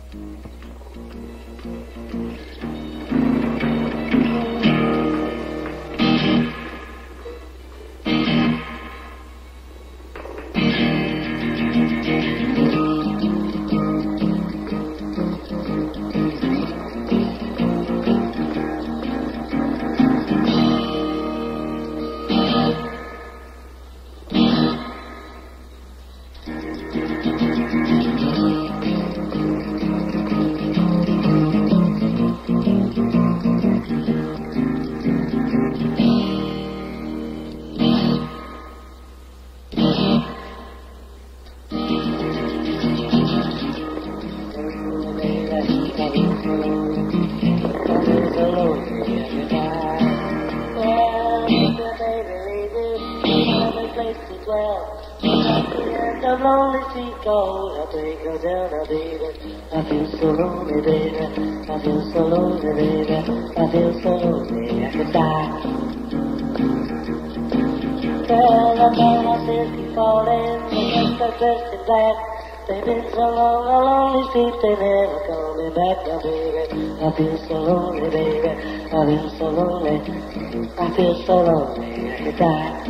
They've been so long, a lonely street, they never coming back now, baby. I feel so lonely, baby. I feel so lonely. I feel so lonely, I could die.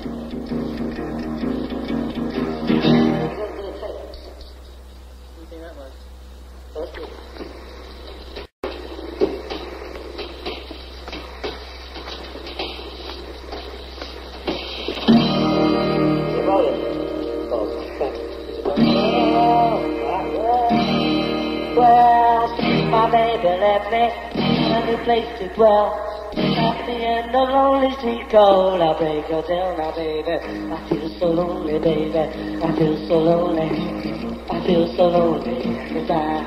My baby left me a new place to dwell. At the end of lonely street cold, I break her down now, baby. I feel so lonely, baby. I feel so lonely. I feel so lonely, I could die.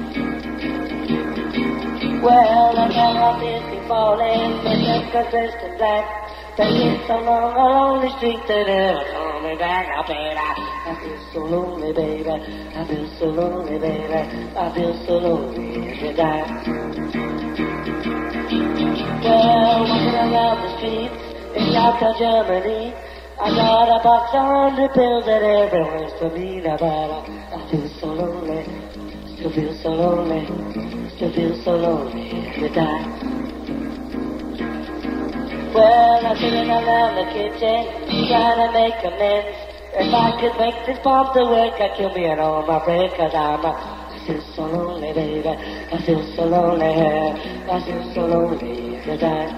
Well, I never feel me falling, but just got dressed in black. They been so long, a lonely street, they never call me back now, baby. I feel so lonely, baby. I feel so lonely, baby. I feel so lonely, I could die. Well, walking around the streets in Jacka, Germany, I got a box of 100 pills that everyone's for me now, but I feel so lonely, still feel so lonely, still feel so lonely, I could die. Well, I'm sitting around the kitchen, trying to make amends. If I could make this bomb to work, I'd kill me and all my friends, cause I feel so lonely, baby. I feel so lonely, I feel so lonely, I could die.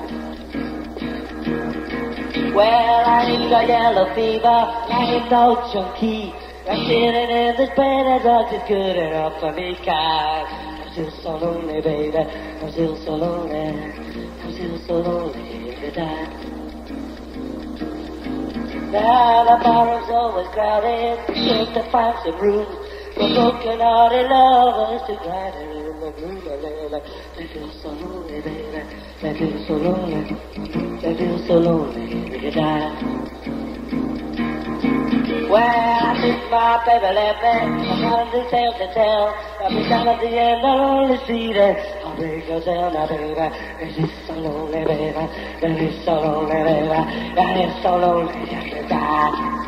Well, I ain't got yellow fever, I ain't no junkie. I'm sitting in this bed and drugs is good enough for me, cause I feel so lonely, baby. I feel so lonely, I feel so lonely, I could die. Now the barroom's always crowded, just to find some room for broken-hearted lovers to glide in the room. They feel so lonely, baby. They feel so lonely. They feel so lonely, they could die. Well, I think my baby left me. I got a new tale to tell. I'll be down at the end of lonely street. I'll break her down now, baby. It is so lonely, baby. It is so lonely, baby. It is so lonely, I could die.